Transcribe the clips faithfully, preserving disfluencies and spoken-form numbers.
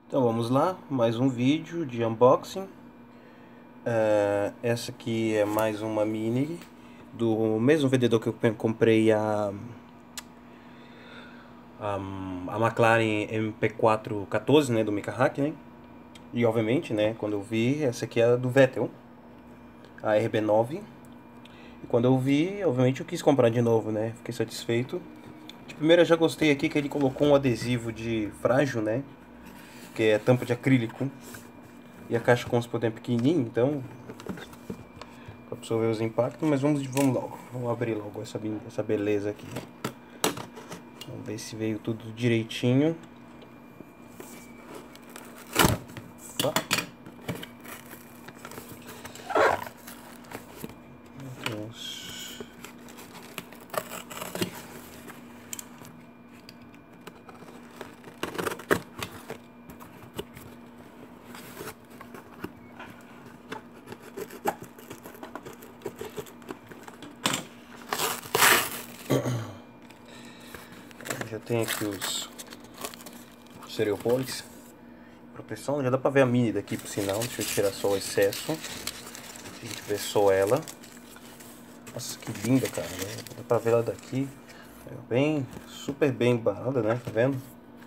Então vamos lá, mais um vídeo de unboxing. Uh, essa aqui é mais uma Mini do mesmo vendedor que eu comprei a a, a McLaren M P quatro quatorze, né, do Mika Hakkinen. E obviamente, né, quando eu vi, essa aqui é a do Vettel, a R B nove. E quando eu vi, obviamente eu quis comprar de novo, né, fiquei satisfeito. De primeira eu já gostei aqui que ele colocou um adesivo de frágil, né, que é tampa de acrílico. E a caixa com os poder pequenininho, então para absorver os impactos, mas vamos, vamos logo, vamos abrir logo essa, essa beleza aqui. Vamos ver se veio tudo direitinho. Opa. Vamos. Já tem aqui os seriopólis, proteção, já dá pra ver a Mini daqui por sinal. Deixa eu tirar só o excesso, a gente vê só ela. Nossa, que linda, cara, né? Dá pra ver ela daqui, é bem, super bem embalada, né, tá vendo?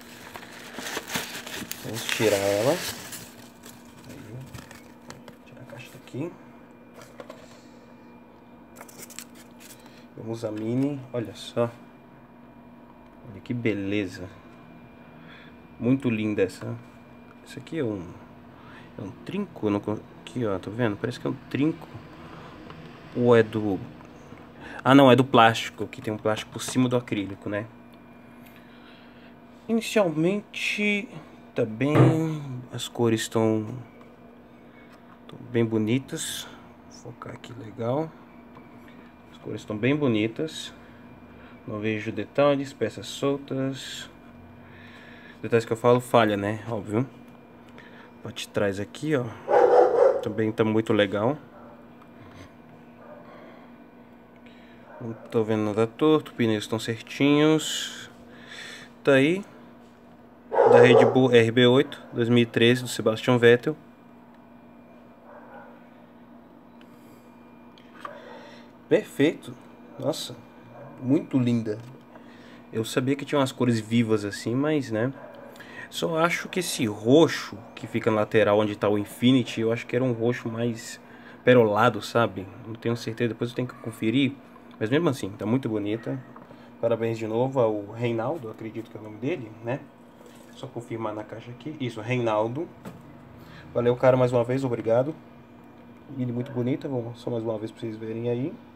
Vamos tirar ela. Aí, tirar a caixa daqui. Vamos a Mini, olha só. Olha que beleza. Muito linda essa. Isso aqui é um é um trinco, não, aqui ó, tá vendo? Parece que é um trinco. Ou é do... Ah não, é do plástico, que tem um plástico por cima do acrílico, né? Inicialmente tá bem, as cores estão bem bonitas. Vou focar aqui legal. As cores estão bem bonitas. Não vejo detalhes, peças soltas. Detalhes que eu falo, falha, né? Óbvio. Parte de trás aqui, ó, também tá muito legal. Não tô vendo nada torto, pneus estão certinhos. Tá aí, da Red Bull R B oito dois mil e treze do Sebastian Vettel. Perfeito. Nossa, muito linda. Eu sabia que tinha umas cores vivas assim, mas né, só acho que esse roxo que fica na lateral onde tá o Infinity, eu acho que era um roxo mais perolado, sabe? Não tenho certeza, depois eu tenho que conferir. Mas mesmo assim, tá muito bonita. Parabéns de novo ao Reinaldo, acredito que é o nome dele, né? Só confirmar na caixa aqui. Isso, Reinaldo. Valeu, cara, mais uma vez, obrigado. Mini muito bonita, vamos só mais uma vez pra vocês verem aí.